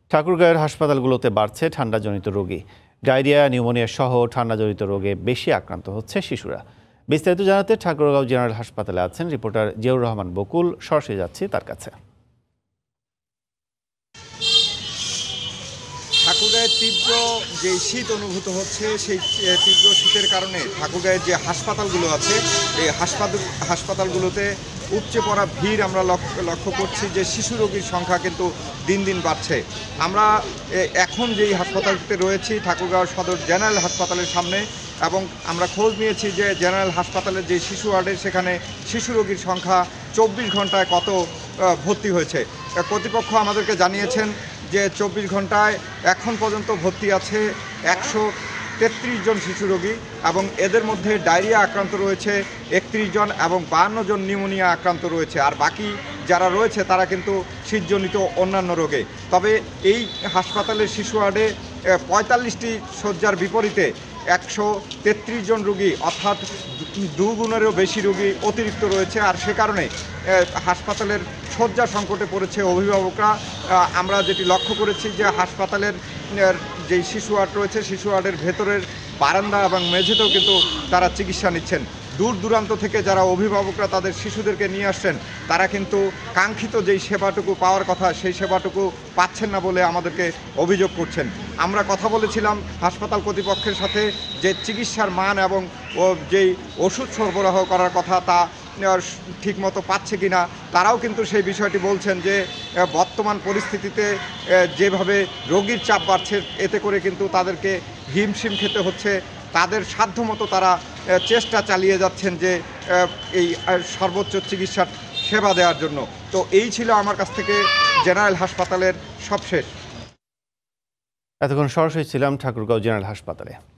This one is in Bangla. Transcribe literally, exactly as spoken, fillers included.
ঠাকুরগাঁওয়ের হাসপাতালগুলোতে বাড়ছে ঠান্ডাজনিত রোগী। ডায়রিয়া, নিউমোনিয়া সহ ঠান্ডাজনিত রোগে বেশি আক্রান্ত হচ্ছে শিশুরা। বিস্তারিত জানাতে ঠাকুরগাঁও জেনারেল হাসপাতালে আছেন রিপোর্টার জিয়াউর রহমান বকুল। সরাসরি যাচ্ছি তার কাছে। ঠাকুরগাঁয়ের তীব্র যে শীত অনুভূত হচ্ছে, সেই তীব্র শীতের কারণে ঠাকুরগাঁয়ের যে হাসপাতালগুলো আছে, এই হাসপাতাল হাসপাতালগুলোতে উপচে পড়া ভিড় আমরা লক্ষ্য করছি যে শিশু রোগীর সংখ্যা কিন্তু দিন দিন বাড়ছে। আমরা এখন যেই হাসপাতালটিতে রয়েছি ঠাকুরগাঁও সদর জেনারেল হাসপাতালের সামনে, এবং আমরা খোঁজ নিয়েছি যে জেনারেল হাসপাতালের যে শিশু ওয়ার্ডে, সেখানে শিশু রোগীর সংখ্যা চব্বিশ ঘন্টায় কত ভর্তি হয়েছে। কর্তৃপক্ষ আমাদেরকে জানিয়েছেন যে চব্বিশ ঘন্টায় এখন পর্যন্ত ভর্তি আছে একশো তেত্রিশ জন শিশু রোগী, এবং এদের মধ্যে ডায়রিয়া আক্রান্ত রয়েছে একত্রিশ জন এবং বাহান্ন জন নিউমোনিয়া আক্রান্ত রয়েছে। আর বাকি যারা রয়েছে তারা কিন্তু শীতজনিত অন্যান্য রোগে। তবে এই হাসপাতালের শিশু ওয়ার্ডে পঁয়তাল্লিশটি শয্যার বিপরীতে একশো তেত্রিশ জন রোগী, অর্থাৎ দুগুণেরও বেশি রোগী অতিরিক্ত রয়েছে। আর সে কারণে হাসপাতালের শয্যা সংকটে পড়েছে অভিভাবকরা। আমরা যেটি লক্ষ্য করেছি যে হাসপাতালের যেই শিশু ওয়ার্ড রয়েছে, শিশু ওয়ার্ডের ভেতরের বারান্দা এবং মেঝেতেও কিন্তু তারা চিকিৎসা নিচ্ছেন। দূর দূরান্ত থেকে যারা অভিভাবকরা তাদের শিশুদেরকে নিয়ে আসছেন, তারা কিন্তু কাঙ্ক্ষিত যেই সেবাটুকু পাওয়ার কথা, সেই সেবাটুকু পাচ্ছেন না বলে আমাদেরকে অভিযোগ করছেন। আমরা কথা বলেছিলাম হাসপাতাল কর্তৃপক্ষের সাথে যে চিকিৎসার মান এবং যেই ওষুধ সরবরাহ করার কথা তা ঠিকমতো পাচ্ছে কিনা। তারাও কিন্তু সেই বিষয়টি বলছেন যে বর্তমান পরিস্থিতিতে যেভাবে রোগীর চাপ বাড়ছে, এতে করে কিন্তু তাদেরকে হিমশিম খেতে হচ্ছে। তাদের সাধ্যমতো তারা চেষ্টা চালিয়ে যাচ্ছেন যে এই সর্বোচ্চ চিকিৎসার সেবা দেওয়ার জন্য। তো এই ছিল আমার কাছ থেকে জেনারেল হাসপাতালের সবশেষ। এতক্ষণ সরাসরি ছিলাম ঠাকুরগাঁও জেনারেল হাসপাতালে।